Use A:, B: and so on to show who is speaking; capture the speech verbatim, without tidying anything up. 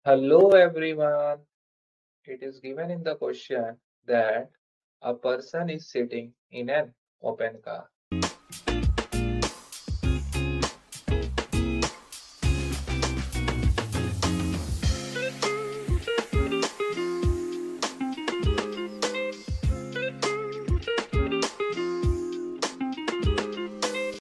A: Hello everyone. It is given in the question that a person is sitting in an open car.